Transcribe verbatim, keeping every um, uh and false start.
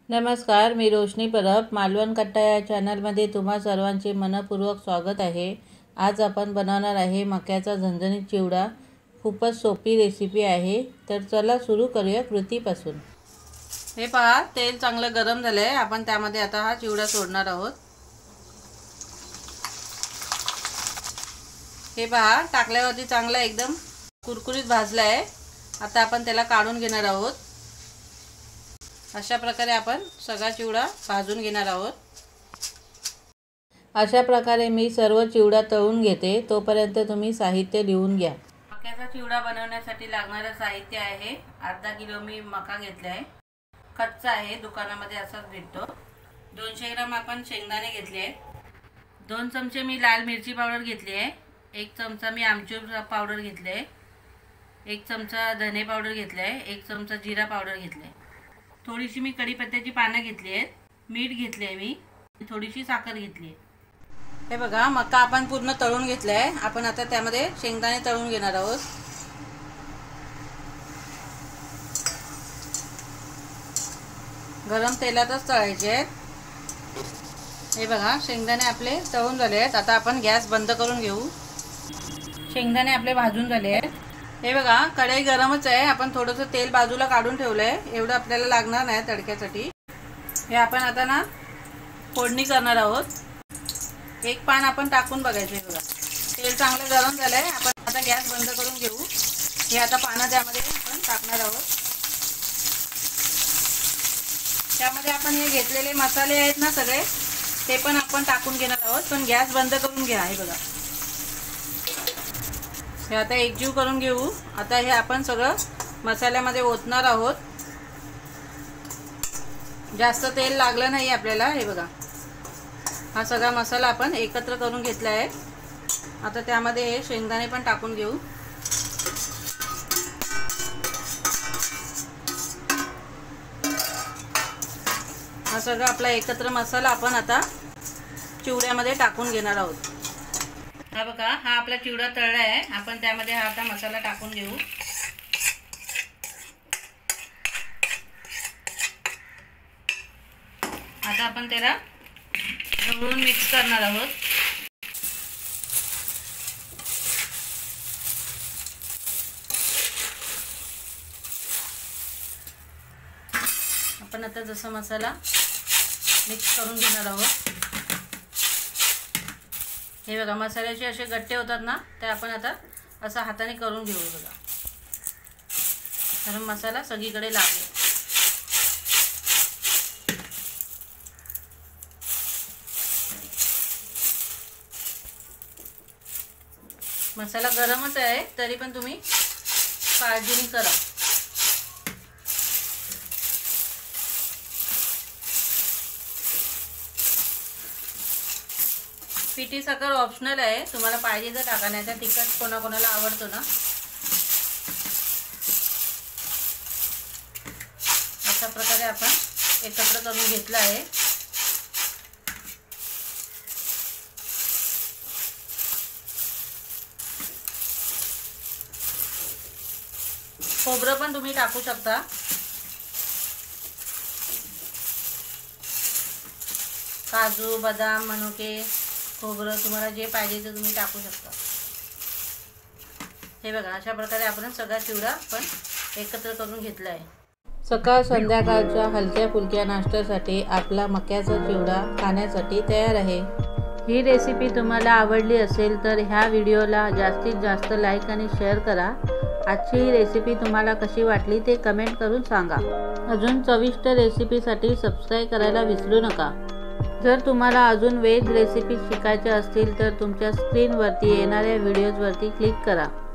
नमस्कार, मी रोशनी परब मालवण कट्टा या चॅनलमध्ये तुम्हा सर्वांचे मनपूर्वक स्वागत आहे। आज आपण बनवणार आहे मक्याचा झणझणीत चिवडा। खूपच सोपी रेसिपी आहे, तर चला सुरू करूया कृतीपासून। हे पहा, तेल चांगलं गरम झाले आहे। आपण त्यामध्ये आता हा चिवडा सोडणार आहोत। हे पहा, टाकल्यावरती चांगला एकदम कुरकुरीत भाजला आहे। आता आपण त्याला काढून घेणार आहोत। अशा प्रकारे आपण सगळा चिवडा भाजून घेणार आहोत। अशा प्रकारे मी सर्व चिवडा तळून घेते, तोपर्यंत तुम्ही साहित्य लिहून घ्या। मक्याचा चिवडा बनवण्यासाठी लागणारे साहित्य आहे, अर्धा किलो मी मका घेतला आहे। कच्चा आहे, दुकानामध्ये असाच भेटतो। दोनशे ग्राम आपण शेंगदाणे घेतले आहेत। दोन चमचे मी लाल मिरची पावडर घेतली आहे। एक चमचा मी आमचूर पावडर घेतले आहे। एक चमचा धने पावडर घेतले आहे। एक चमचा जिरा पावडर घेतले आहे। थोडीशी मी कढीपत्त्याची पानं घेतली आहेत। मीठ घेतले आहे मी, थोडीशी साखर घेतली आहे। हे बघा, मका आपण पूर्ण तळून घेतला आहे। आपण आता त्यामध्ये शेंगदाणे तळून घेणार आहोत। गरम तेलातच तळायचे आहेत। हे बघा, शेंगदाणे आपले तळून झाले आहेत। आता आपण गॅस बंद करून घेऊ। शेंगदाणे आपले भाजून झाले आहेत। हे बघा, कढई गरमच आहे। आपण थोडंसं तेल बाजूला काढून ठेवलंय, एवढं आपल्याला लागणार नाही तडक्यासाठी। हे आपण आता ना फोडणी करणार आहोत। एक पान आपण टाकून बघायचं। हे बघा, तेल चांगलं गरम झालंय। आपण आता गॅस बंद करून घेऊ। हे आता पानं त्यामध्ये आपण टाकणार आहोत। त्यामध्ये आपण हे घेतलेले मसाले आहेत ना सगळे, ते पण आपण टाकून घेणार आहोत, पण गॅस बंद करून घ्या। हे बघा, हे आता एकजीव करून घेऊ। आता हे आपण सगळं मसाल्यामध्ये ओतणार आहोत। जास्त तेल लागलं नाही आपल्याला। हे बघा, हा सगळा मसाला आपण एकत्र करून घेतला आहे। आता त्यामध्ये हे शेंगदाणे पण टाकून घेऊ। हा सगळा आपला एकत्र मसाला आपण आता चिवड्यामध्ये टाकून घेणार आहोत। हा बघा, हा आपला चिवडा तळला आहे। आपण त्यामध्ये हा आता मसाला टाकून घेऊ। आता आपण त्याला ढवळून मिक्स करणार आहोत। आपण आता जसा मसाला मिक्स करून घेणार आहोत। हे बघा, मसाल्याचे असे गट्टे होतात ना, ते आपण आता असं हाताने करून घेऊ। बघा, कारण मसाला सगळीकडे लागेल। मसाला गरमच आहे, तरी पण तुम्ही काळजीने करा। पिठी साखर ऑप्शनल आहे, तुम्हाला पाहिजे तर टाका, नाही तर तिखट कोणाकोणाला आवडतो ना। अशा प्रकारे आपण एकत्र करून घेतलं आहे। खोबरं पण तुम्ही टाकू शकता। काजू, बदाम, मनुके, खोबरं तुम्हाला जे पाहिजे ते तुम्ही टाकू शकता। हे बघा, अशा प्रकारे आपण सगळा चिवडा पण एकत्र करून घेतला आहे। सकाळ संध्याकाळच्या हलक्या फुलक्या नाश्त्यासाठी आपला मक्याचा चिवडा खाण्यासाठी तयार आहे। ही रेसिपी तुम्हाला आवडली असेल तर ह्या व्हिडिओला जास्तीत जास्त लाईक आणि शेअर करा। आजची ही रेसिपी तुम्हाला कशी वाटली ते कमेंट करून सांगा। अजून चविष्ट रेसिपीसाठी सबस्क्राईब करायला विसरू नका। जर तुम्हाला अजून वेज रेसिपी शिकायच्या असतील तर तुमच्या स्क्रीनवरती येणाऱ्या व्हिडिओजवरती क्लिक करा।